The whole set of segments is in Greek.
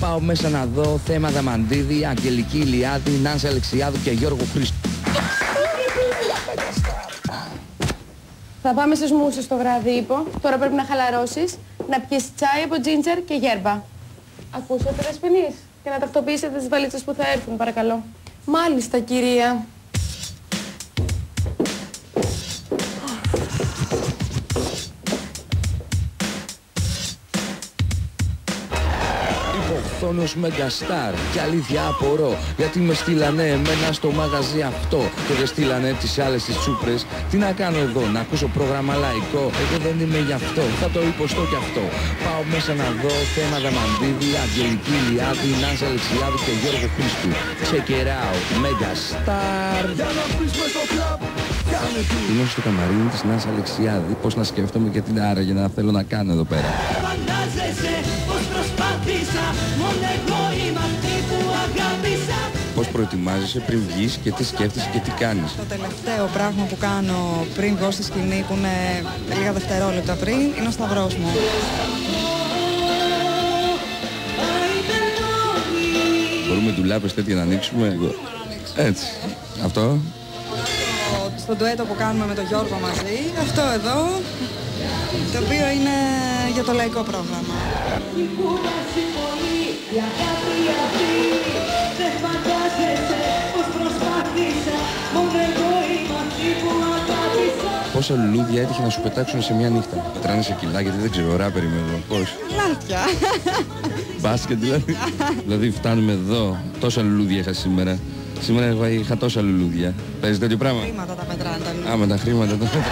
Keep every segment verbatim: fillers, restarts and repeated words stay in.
Πάω μέσα να δω Θέμα Δαμαντίδη, Αγγελική Ηλιάδη, Νάνση Αλεξιάδου και Γιώργο Χρήστο. Θα πάμε στους μουσους το βράδυ, είπω. Τώρα πρέπει να χαλαρώσεις, να πιεις τσάι από τζίντζερ και γέρμπα. Ακούσατε Δεσποινής? Και να ταυτοποιήσετε τις βαλίτσες που θα έρθουν, παρακαλώ. Μάλιστα, κυρία. Υποχθόνος Μεγκαστάρ και αλήθεια απορώ γιατί με στείλανε εμένα στο μαγαζί αυτό και δεν στείλανε τις άλλες τις τσούπρες. Τι να κάνω εδώ, να ακούσω πρόγραμμα λαϊκό? Εγώ δεν είμαι γι' αυτό, θα το υποστώ κι αυτό. Πάω μέσα να δω Θέμα Δαμαντίδη, Αγγελική Ηλιάδη, Νάνση Αλεξιάδου και Γιώργο Χρήστου. Check it out, Μεγκαστάρ. Είμαι στο καμαρίνι της Νάνση Αλεξιάδη. Πώς να σκέφτομαι και την άραγε να θέλω να κάνω εδώ πέρα. Πώς προετοιμάζεσαι πριν βγεις και τι σκέφτεσαι και τι κάνεις? Το τελευταίο πράγμα που κάνω πριν βγω στη σκηνή, που είναι λίγα δευτερόλεπτα πριν, είναι ο σταυρός μου. Μπορούμε ντουλάπες τέτοια να ανοίξουμε? Έτσι. Αυτό. Στο ντουέτο που κάνουμε με τον Γιώργο μαζί, αυτό εδώ, το οποίο είναι για το λαϊκό πρόγραμμα. Πόσα λουλούδια έτυχε να σου πετάξουν σε μια νύχτα? Μετράνε σε κιλά γιατί δεν ξέρω, ράπερ είμαι εδώ. Πώς? Λάθια. Μπάσκετ δηλαδή. Δηλαδή φτάνουμε εδώ, τόσα λουλούδια είχα σήμερα. Σήμερα εγώ είχα τόσα λουλούδια. Παίζει τέτοιο πράγμα? Χρήματα τα μετράνε. Α, με τα χρήματα τα μετράνε.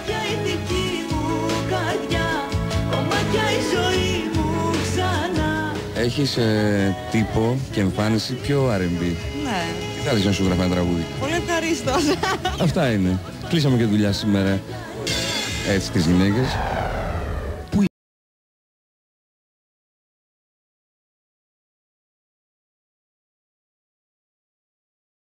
Έχεις ε, τύπο και εμφάνιση πιο αρ εν μπι. Ναι. Τι θα δεις να σου γράφει ένα τραγούδι? Πολύ ευχαρίστως. Αυτά είναι. Κλείσαμε και δουλειά σήμερα. Έτσι τις γυναίκες.